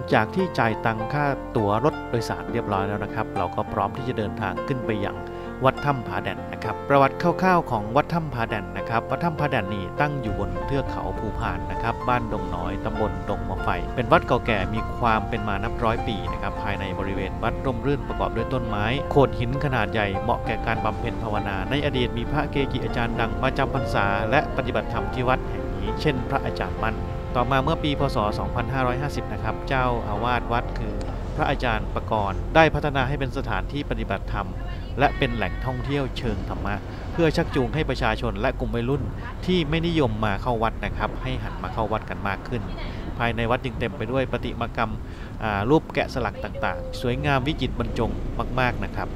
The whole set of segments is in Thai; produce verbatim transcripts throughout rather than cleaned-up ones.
จากที่จ่ายตังค่าตั๋วรถโดยสารเรียบร้อยแล้วนะครับเราก็พร้อมที่จะเดินทางขึ้นไปยังวัดถ้ำผาแดนนะครับประวัติคร่าวๆของวัดถ้ำผาแดนนะครับวัดถ้ำผาแดนนี่ตั้งอยู่บนเทือกเขาภูพานนะครับบ้านดงน้อยตำบลดงมะไฟเป็นวัดเก่าแก่มีความเป็นมานับร้อยปีนะครับภายในบริเวณวัดร่มรื่นประกอบด้วยต้นไม้โขดหินขนาดใหญ่เหมาะแก่การบำเพ็ญภาวนาในอดีตมีพระเกจิอาจารย์ดังมาจำพรรษาและปฏิบัติธรรมที่วัดแห่งนี้เช่นพระอาจารย์มั่นต่อมาเมื่อปีพ.ศ. สองพันห้าร้อยห้าสิบนะครับเจ้าอาวาสวัดคือพระอาจารย์ประกรณ์ได้พัฒนาให้เป็นสถานที่ปฏิบัติธรรมและเป็นแหล่งท่องเที่ยวเชิงธรรมะเพื่อชักจูงให้ประชาชนและกลุ่มวัยรุ่นที่ไม่นิยมมาเข้าวัดนะครับให้หันมาเข้าวัดกันมากขึ้นภายในวัดจึงเต็มไปด้วยประติมากรรมรูปแกะสลักต่างๆสวยงามวิจิตรบรรจงมากๆนะครับ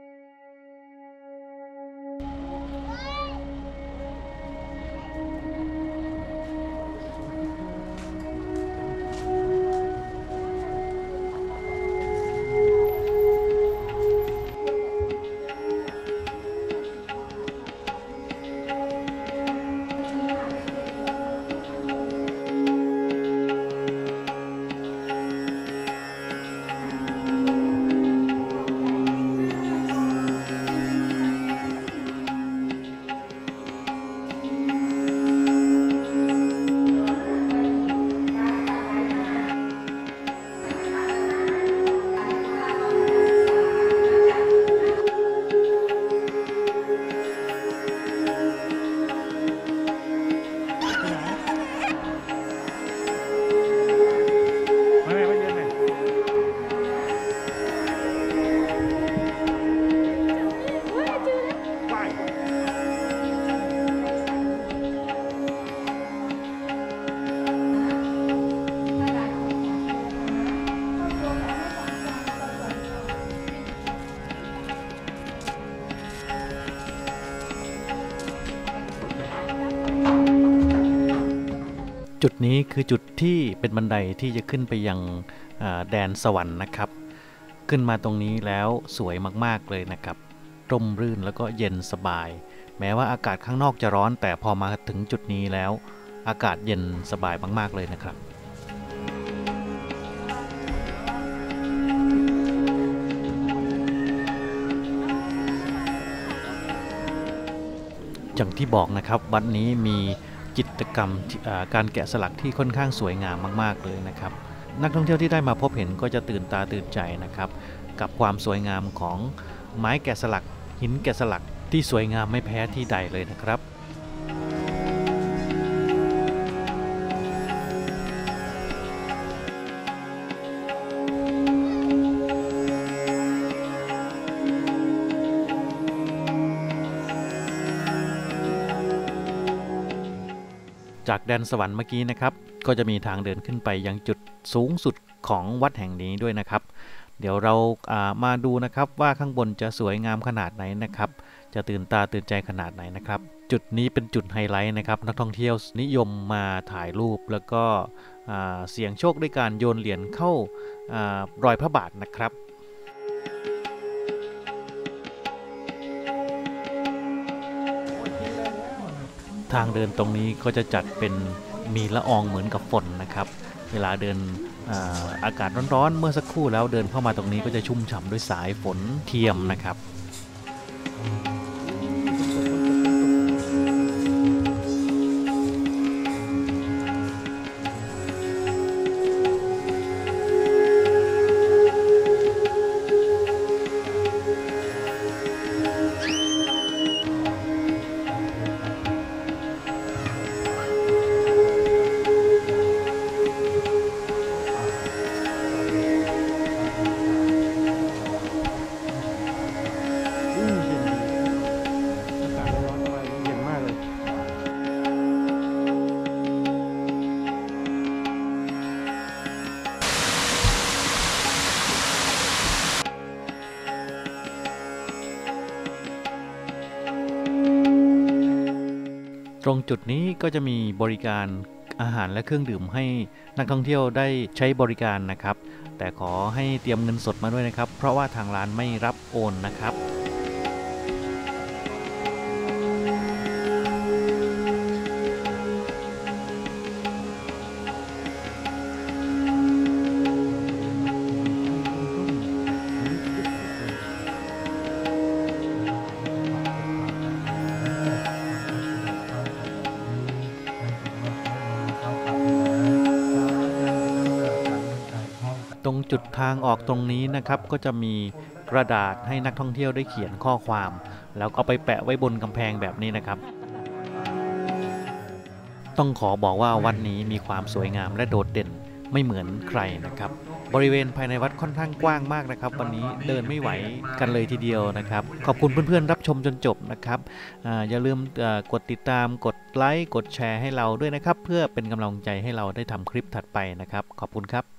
จุดนี้คือจุดที่เป็นบันไดที่จะขึ้นไปยังแดนสวรรค์นะครับขึ้นมาตรงนี้แล้วสวยมากๆเลยนะครับร่มรื่นแล้วก็เย็นสบายแม้ว่าอากาศข้างนอกจะร้อนแต่พอมาถึงจุดนี้แล้วอากาศเย็นสบายมากๆเลยนะครับอย่างที่บอกนะครับวัดนี้มีกิจกรรมการแกะสลักที่ค่อนข้างสวยงามมากๆเลยนะครับนักท่องเที่ยวที่ได้มาพบเห็นก็จะตื่นตาตื่นใจนะครับกับความสวยงามของไม้แกะสลักหินแกะสลักที่สวยงามไม่แพ้ที่ใดเลยนะครับจากแดนสวรรค์เมื่อกี้นะครับก็จะมีทางเดินขึ้นไปยังจุดสูงสุดของวัดแห่งนี้ด้วยนะครับเดี๋ยวเราามาดูนะครับว่าข้างบนจะสวยงามขนาดไหนนะครับจะตื่นตาตื่นใจขนาดไหนนะครับจุดนี้เป็นจุดไฮไลท์นะครับนักท่องเที่ยวนิยมมาถ่ายรูปแล้วก็เสี่ยงโชคด้วยการโยนเหรียญเข้ารอยพระบาทนะครับทางเดินตรงนี้ก็จะจัดเป็นมีละอองเหมือนกับฝนนะครับเวลาเดิน อาอากาศร้อนๆเมื่อสักครู่แล้วเดินเข้ามาตรงนี้ก็จะชุ่มฉ่ำด้วยสายฝนเทียมนะครับตรงจุดนี้ก็จะมีบริการอาหารและเครื่องดื่มให้นักท่องเที่ยวได้ใช้บริการนะครับแต่ขอให้เตรียมเงินสดมาด้วยนะครับเพราะว่าทางร้านไม่รับโอนนะครับจุดทางออกตรงนี้นะครับก็จะมีกระดาษให้นักท่องเที่ยวได้เขียนข้อความแล้วก็ไปแปะไว้บนกำแพงแบบนี้นะครับต้องขอบอกว่าวัดนี้มีความสวยงามและโดดเด่นไม่เหมือนใครนะครับบริเวณภายในวัดค่อนข้างกว้างมากนะครับวันนี้เดินไม่ไหวกันเลยทีเดียวนะครับขอบคุณเพื่อนๆรับชมจนจบนะครับ อ, อย่าลืมกดติดตามกดไลค์กดแชร์ให้เราด้วยนะครับเพื่อเป็นกำลังใจให้เราได้ทำคลิปถัดไปนะครับขอบคุณครับ